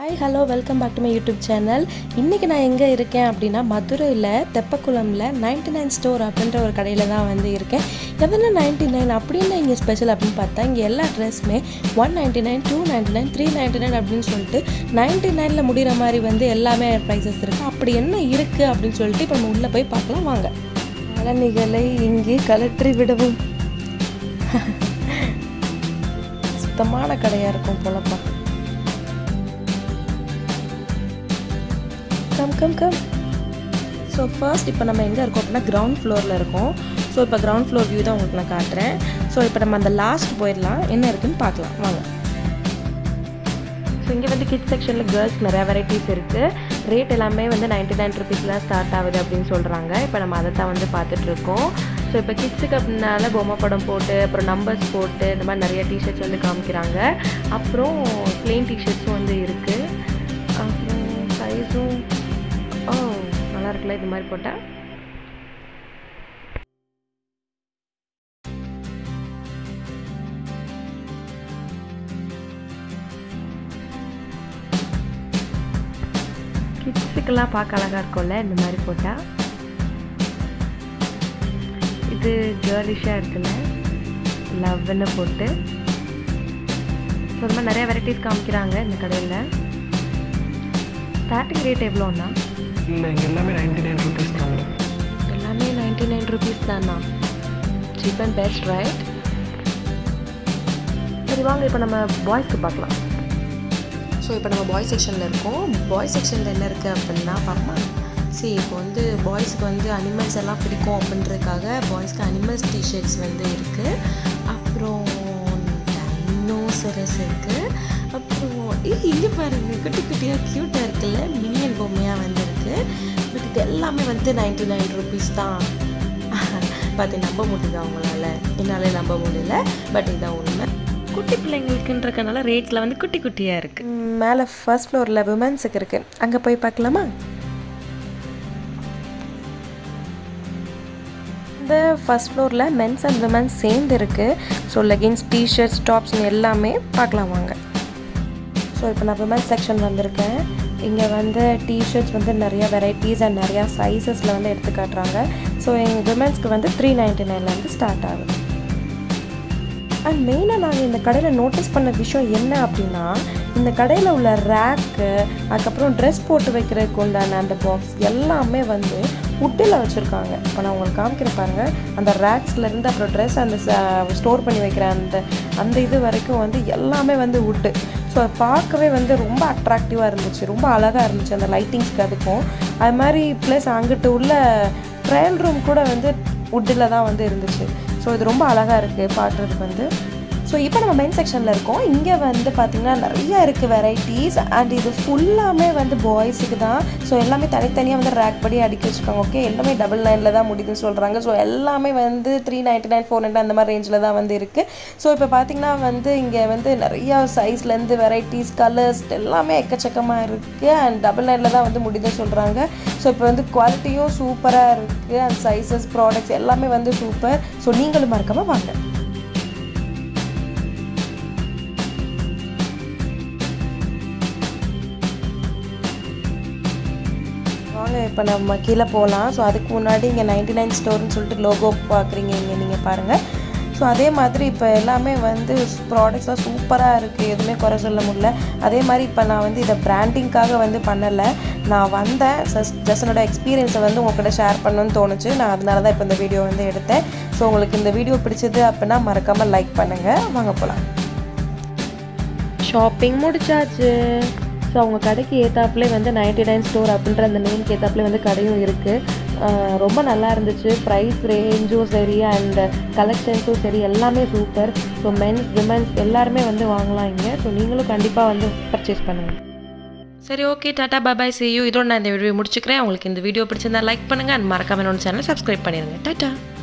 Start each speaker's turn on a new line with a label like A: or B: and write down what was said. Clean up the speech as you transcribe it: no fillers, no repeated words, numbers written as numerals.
A: Hi, hello, welcome back to my YouTube channel. இன்னைக்கு நான் எங்க இருக்கேன் அப்படினா மதுரையில தெப்பக்குளம்ல 99 ஸ்டோர் அப்படின்ற ஒரு கடையில தான் வந்து இருக்கேன். எதனா 99 அப்படினா இங்க ஸ்பெஷல் அப்படினு பார்த்தா இங்க எல்லா Dressமே 199, 299, 399 அப்படினு சொல்லிட்டு 99ல முடிற மாதிரி வந்து எல்லாமே பிரைसेस இருக்கு. அப்படி என்ன இருக்கு அப்படினு சொல்லிட்டு இப்ப நம்ம உள்ள போய் பார்க்கலாம் வாங்க. அலநிகளை இங்கே கலற்றி விடவும். சுத்தமான கடையா இருக்கும் போலப்பா. Come. So first இப்போ நம்ம எங்க இருக்கோம் அப்படினா ground floorல இருக்கோம். So இப்போ ground floor view தான் உங்களுக்கு நான் காட்றேன். So இப்போ நம்ம அந்த லாஸ்ட் போயிடலாம். என்ன இருக்குன்னு பார்க்கலாம் வாங்க. So இங்க வந்து kids sectionல girls நிறைய varieties இருக்கு. ரேட் எல்லாமே வந்து 99 rupeesல ஸ்டார்ட் ஆகுது அப்படினு சொல்றாங்க. இப்போ நம்ம அத தான் வந்து பார்த்துட்டு இருக்கோம். So இப்போ kidsக்கு அப்படினால பொம்மை படம் போட்டு அப்புறம் நம்பர்ஸ் போட்டு இந்த மாதிரி நிறைய t-shirts வந்து காமிக்கறாங்க. அப்புறம் plain t-shirts வந்து இருக்கு. அப்புறம் சைஸும் நல்லா இருக்குல இது மாதிரி போட்டா கிட்ஸ்க்குலாம் பார்க்க அழகா இருக்கும்ல இந்த மாதிரி போட்டா இது கேர்லிஷா இருக்குல்ல லவ்னு போட்டு ரொம்ப நிறைய வெரைட்டிஸ் காமிக்கறாங்க இந்த கடையில ஸ்டார்டிங் ரேட் எவ்வளவுனா
B: இங்க எல்லாமே 99 rupees தான்
A: எல்லாமே 99 rupees தானா cheap and best right சரி வாங்க இப்போ நம்ம பாய்ஸ்க்கு பார்க்கலாம் ஸோ இப்போ நம்ம பாய்ஸ் செக்ஷனில் இருக்கோம் பாய்ஸ் செக்ஷனில் என்ன இருக்குது அப்படின்னா பாப்பா சரி இப்போ வந்து பாய்ஸ்க்கு வந்து அனிமல்ஸ் எல்லாம் பிடிக்கும் அப்படின்றதுக்காக பாய்ஸ்க்கு அனிமல்ஸ் டிஷர்ட்ஸ் வந்து இருக்குது அப்புறம் டைனோசரஸ் இருக்குது அப்புறம் இங்கே பாருங்க குட்டி குட்டியாக க்யூட்டாக இருக்குல்ல மினியன் பொம்மையாக வந்து இருக்குது பட் இது எல்லாமே வந்து 99 rupees தான் பார்த்து நம்ப முடியுது அவங்களால என்னாலே நம்ப முடியல பட் இதான் உண்மை குட்டி பிள்ளைங்களுக்குன்றதுனால ரேட்ஸில் வந்து குட்டி குட்டியாக இருக்குது மேலே ஃபர்ஸ்ட் ஃப்ளோரில் விமென்ஸுக்கு இருக்குது அங்கே போய் பார்க்கலாமா இந்த ஃபர்ஸ்ட் ஃப்ளோரில் மென்ஸ் அண்ட் விமென்ஸ் சேர்ந்து இருக்குது ஸோ லெகின்ஸ் டிஷர்ட்ஸ் டாப்ஸ்னு எல்லாமே பார்க்கலாம் வாங்க ஸோ இப்போ நான் விமென்ஸ் செக்ஷன் வந்திருக்கேன் இங்கே வந்து டிஷர்ட்ஸ் வந்து நிறைய வெரைட்டிஸ் அண்ட் நிறையா சைஸஸில் வந்து எடுத்து காட்டுறாங்க ஸோ எங்கள் விமென்ஸ்க்கு வந்து 399 ஸ்டார்ட் ஆகுது அண்ட் மெயினாக நாங்கள் இந்த கடையில் நோட்டீஸ் பண்ண விஷயம் என்ன அப்படின்னா இந்த கடையில் உள்ள ரேக்கு அதுக்கப்புறம் ட்ரெஸ் போட்டு வைக்கிறதுக்கு உண்டான அந்த பாக்ஸ் எல்லாமே வந்து உட்டில் வச்சுருக்காங்க இப்போ நான் உங்களுக்கு காமிக்கிற பாருங்க அந்த ரேக்ஸ்லேருந்து அப்புறம் ட்ரெஸ் அந்த ஸ்டோர் பண்ணி வைக்கிற அந்த இது வரைக்கும் வந்து எல்லாமே வந்து உட்டு ஸோ அதை பார்க்கவே வந்து ரொம்ப அட்ராக்டிவாக இருந்துச்சு ரொம்ப அழகாக இருந்துச்சு அந்த லைட்டிங்ஸ்க்கு அதுக்கும் அது மாதிரி ப்ளஸ் அங்கிட்டு உள்ள ட்ரையல் ரூம் கூட வந்து உட்டில் தான் வந்து இருந்துச்சு ஸோ இது ரொம்ப அழகாக இருக்குது பார்க்குறதுக்கு வந்து ஸோ இப்போ நம்ம மெயின் செக்ஷனில் இருக்கோம் இங்கே வந்து பார்த்திங்கன்னா நிறையா இருக்குது வெரைட்டிஸ் அண்ட் இது ஃபுல்லாமே வந்து பாய்ஸுக்கு தான் ஸோ எல்லாமே தனித்தனியாக வந்து ரேக் படி அடுக்கி வச்சுருக்காங்க ஓகே எல்லாமே 99 தான் முடியுதுன்னு சொல்கிறாங்க ஸோ எல்லாமே வந்து 399 499 அந்த மாதிரி ரேஞ்சில் தான் வந்து இருக்குது ஸோ இப்போ பார்த்திங்கன்னா வந்து இங்கே வந்து நிறையா சைஸ்லேருந்து வெரைட்டிஸ் கலர்ஸ் எல்லாமே எக்கச்சக்கமாக இருக்குது அண்ட் 99 தான் வந்து முடியுதுன்னு சொல்கிறாங்க ஸோ இப்போ வந்து குவாலிட்டியும் சூப்பராக இருக்குது அண்ட் சைஸஸ் ப்ராடக்ட்ஸ் எல்லாமே வந்து சூப்பர் ஸோ நீங்களும் மறக்காமல் வாங்க இப்போ நம்ம கீழே போகலாம் ஸோ அதுக்கு முன்னாடி இங்கே 99 ஸ்டோர்னு சொல்லிட்டு லோகோ பார்க்குறீங்க இங்கே நீங்கள் பாருங்கள் ஸோ அதே மாதிரி இப்போ எல்லாமே வந்து ப்ராடக்ட்ஸ்லாம் சூப்பராக இருக்குது எதுவுமே குறை சொல்ல முடியல அதே மாதிரி இப்போ நான் வந்து இதை பிராண்டிங்காக வந்து பண்ணலை நான் வந்தேன் ஜஸ்ட் என்னோட எக்ஸ்பீரியன்ஸை வந்து உங்கள்கிட்ட ஷேர் பண்ணணும்னு தோணுச்சு நான் அதனால தான் இப்போ இந்த வீடியோ வந்து எடுத்தேன் ஸோ உங்களுக்கு இந்த வீடியோ பிடிச்சது அப்படின்னா மறக்காமல் லைக் பண்ணுங்கள் வாங்க போகலாம் ஷாப்பிங் முடிச்சாச்சு ஸோ அவங்க கடைக்கு ஏற்றாப்புலே வந்து 99 ஸ்டோர் அப்படின்ற அந்த நேம்க்கு ஏற்றாப்புலே வந்து கடையும் இருக்குது ரொம்ப நல்லா இருந்துச்சு ப்ரைஸ் ரேஞ்சும் சரி அண்ட் கலெக்ஷன்ஸும் சரி எல்லாமே சூப்பர் ஸோ மென்ஸ் விமென்ஸ் எல்லாருமே வந்து வாங்கலாம் இங்கே ஸோ நீங்களும் கண்டிப்பாக வந்து பர்ச்சேஸ் பண்ணுங்கள் சரி okay tata bye see you இதோட நான் இந்த வீடியோ முடிச்சுக்கிறேன் உங்களுக்கு இந்த வீடியோ பிடிச்சிருந்தா லைக் பண்ணுங்கள் அண்ட் மறக்காம என்னோட சேனலை சப்ஸ்கிரைப் பண்ணிடுங்க டாட்டா